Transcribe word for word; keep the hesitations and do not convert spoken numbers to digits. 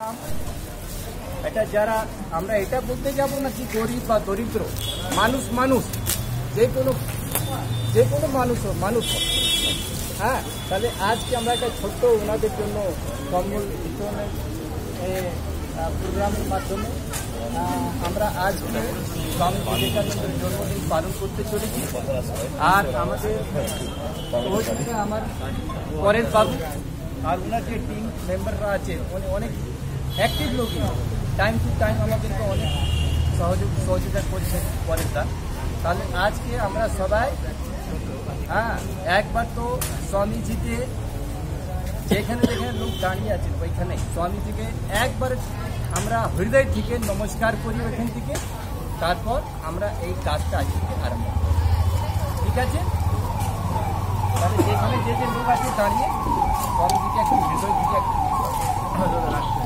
এটা যারা আমরা এটা বলতে যাব না কি গরিব বা দরিদ্র, মানুষ মানুষ যে কোনো যে কোনো মানুষ মানুষ হ্যাঁ। তাহলে আজকে আমরা একটা ছোট্ট ওনাদের জন্য কম্বল বিতরণের প্রোগ্রামের মাধ্যমে আমরা আজকে স্বামী বিবেকানন্দের জন্মদিন পালন করতে চলেছি। আর আমাদের আমার পরের বাবু আর ওনার যে টিম মেম্বাররা আছে অনেক অ্যাক্টিভ লোকই, টাইম টু টাইম আমাদেরকে অনেক সহযোগ সহযোগিতা করছে পরেরটা। তাহলে আজকে আমরা সবাই হ্যাঁ একবার তো স্বামীজিকে যেখানে যেখানে লোক দাঁড়িয়ে আছে ওইখানে স্বামীজিকে একবার আমরা হৃদয় থেকে নমস্কার করি ওইখান থেকে, তারপর আমরা এই কাজটা আজ থেকে আরম্ভ করি। ঠিক আছে? তাহলে যেখানে যে যে লোক আছে দাঁড়িয়ে স্বামীজিকে একটু হৃদয় থেকে একটু